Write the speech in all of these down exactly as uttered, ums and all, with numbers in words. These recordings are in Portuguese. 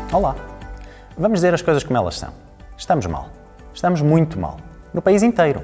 Olá! Vamos dizer as coisas como elas são. Estamos mal. Estamos muito mal. No país inteiro.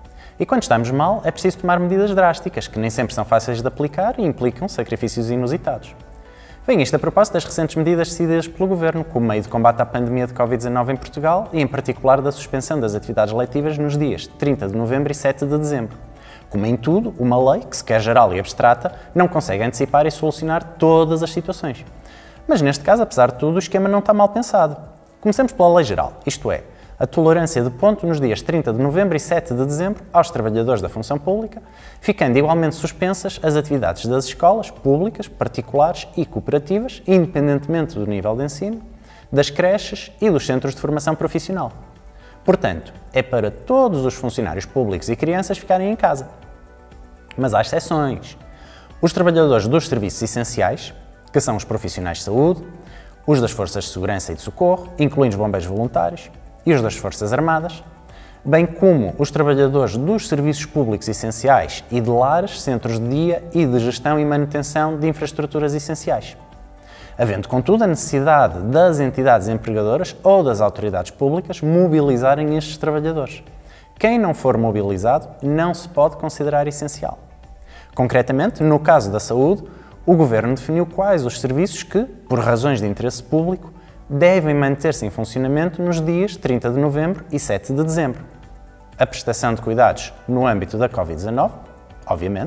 E quando estamos mal, é preciso tomar medidas drásticas, que nem sempre são fáceis de aplicar e implicam sacrifícios inusitados. Vem isto a propósito das recentes medidas decididas pelo Governo, como meio de combate à pandemia de covid dezanove em Portugal e, em particular, da suspensão das atividades letivas nos dias trinta de novembro e sete de dezembro. Como em tudo, uma lei, que se quer geral e abstrata, não consegue antecipar e solucionar todas as situações. Mas neste caso, apesar de tudo, o esquema não está mal pensado. Comecemos pela lei geral, isto é, a tolerância de ponto nos dias trinta de novembro e sete de dezembro aos trabalhadores da função pública, ficando igualmente suspensas as atividades das escolas públicas, particulares e cooperativas, independentemente do nível de ensino, das creches e dos centros de formação profissional. Portanto, é para todos os funcionários públicos e crianças ficarem em casa. Mas há exceções. Os trabalhadores dos serviços essenciais, que são os profissionais de saúde, os das forças de segurança e de socorro, incluindo os bombeiros voluntários, e os das Forças Armadas, bem como os trabalhadores dos serviços públicos essenciais e de lares, centros de dia e de gestão e manutenção de infraestruturas essenciais. Havendo, contudo, a necessidade das entidades empregadoras ou das autoridades públicas mobilizarem estes trabalhadores. Quem não for mobilizado não se pode considerar essencial. Concretamente, no caso da saúde, o Governo definiu quais os serviços que, por razões de interesse público, devem manter-se em funcionamento nos dias trinta de novembro e sete de dezembro. A prestação de cuidados no âmbito da covid dezanove, obviamente,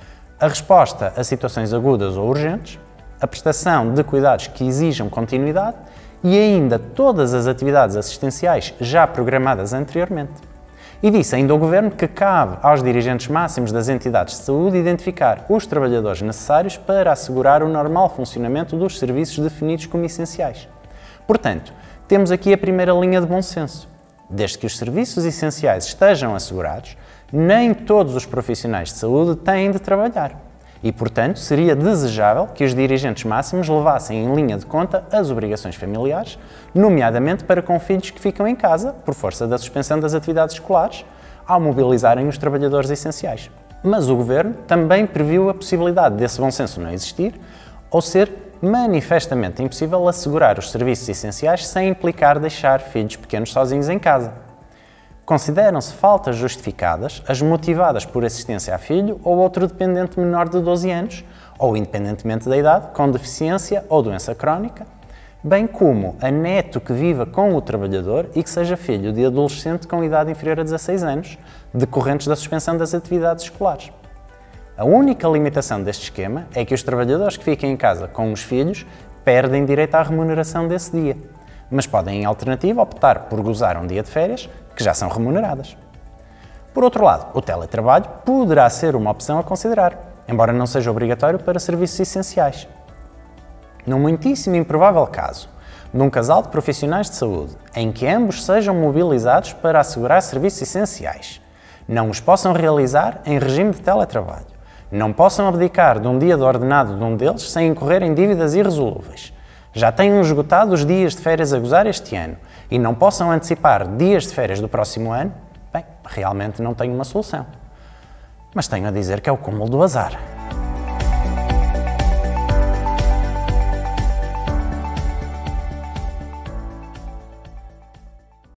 a resposta a situações agudas ou urgentes, a prestação de cuidados que exijam continuidade e ainda todas as atividades assistenciais já programadas anteriormente. E disse ainda o Governo que cabe aos dirigentes máximos das entidades de saúde identificar os trabalhadores necessários para assegurar o normal funcionamento dos serviços definidos como essenciais. Portanto, temos aqui a primeira linha de bom senso. Desde que os serviços essenciais estejam assegurados, nem todos os profissionais de saúde têm de trabalhar. E, portanto, seria desejável que os dirigentes máximos levassem em linha de conta as obrigações familiares, nomeadamente para com filhos que ficam em casa, por força da suspensão das atividades escolares, ao mobilizarem os trabalhadores essenciais. Mas o Governo também previu a possibilidade desse bom senso não existir, ou ser manifestamente impossível assegurar os serviços essenciais sem implicar deixar filhos pequenos sozinhos em casa. Consideram-se faltas justificadas as motivadas por assistência a filho ou outro dependente menor de doze anos, ou independentemente da idade, com deficiência ou doença crónica, bem como a neto que viva com o trabalhador e que seja filho de adolescente com idade inferior a dezasseis anos, decorrentes da suspensão das atividades escolares. A única limitação deste esquema é que os trabalhadores que fiquem em casa com os filhos perdem direito à remuneração desse dia, mas podem, em alternativa, optar por gozar um dia de férias, que já são remuneradas. Por outro lado, o teletrabalho poderá ser uma opção a considerar, embora não seja obrigatório para serviços essenciais. Num muitíssimo improvável caso de um casal de profissionais de saúde em que ambos sejam mobilizados para assegurar serviços essenciais, não os possam realizar em regime de teletrabalho, não possam abdicar de um dia de ordenado de um deles sem incorrer em dívidas irresolúveis, já tenham esgotado os dias de férias a gozar este ano e não possam antecipar dias de férias do próximo ano, bem, realmente não tenho uma solução. Mas tenho a dizer que é o cúmulo do azar.